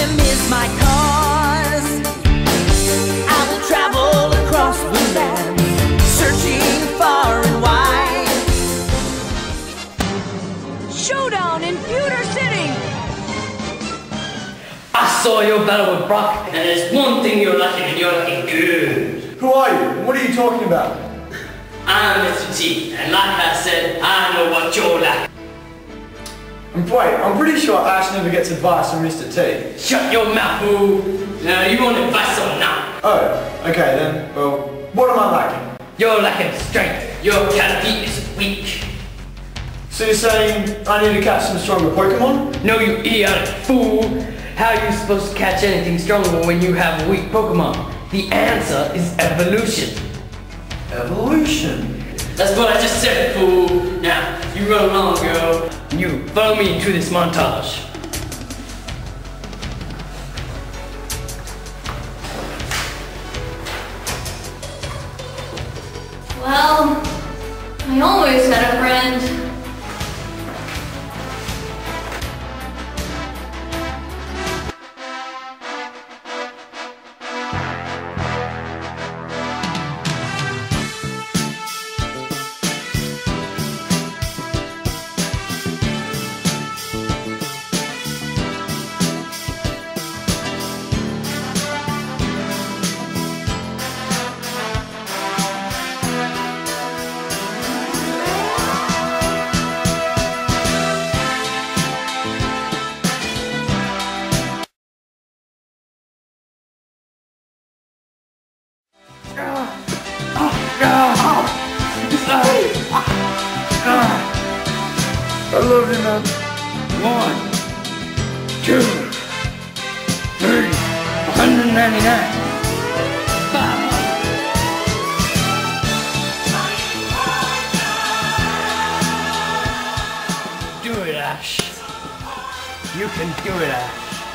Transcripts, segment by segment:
freedom is my cause. I will travel across the land, searching far and wide. Showdown in Pewter City! I saw your battle with Brock, and there's one thing you're lacking, and you're looking good. Who are you? What are you talking about? I'm Mr. T, and like I said, I know what you're lacking. Wait, I'm pretty sure Ash never gets advice from Mr. T. Shut your mouth, fool! Now, you want advice or not? Oh, okay then. Well, what am I lacking? You're lacking strength. Your Caterpie is weak. So you're saying I need to catch some stronger Pokemon? No, you idiotic fool! How are you supposed to catch anything stronger when you have a weak Pokemon? The answer is evolution. Evolution? That's what I just said, fool. Now, you run along, girl. You follow me into this montage. Well, I always had a friend. I love you, man. 1, 2, 3, 199. Do it, Ash. You can do it, Ash.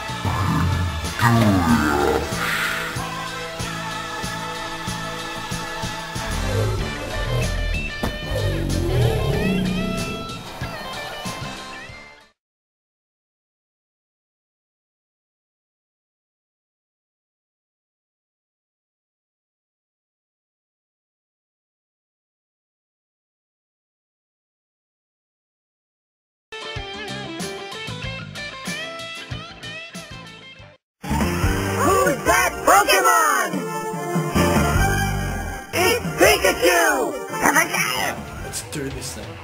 Let's do this thing.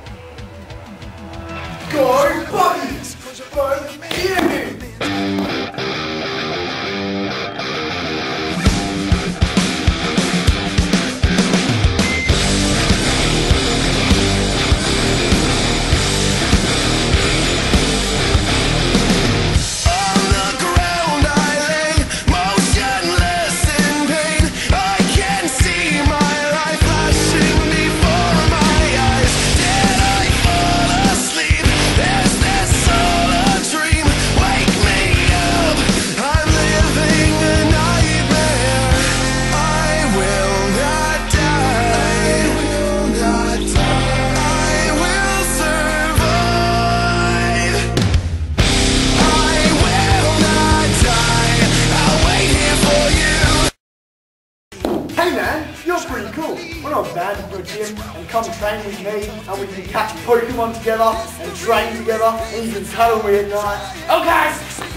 Go, buddies! Both in! Pretty cool. Why not band to a gym and come train with me, and we can catch Pokemon together and train together and you can cuddle me at night. Okay!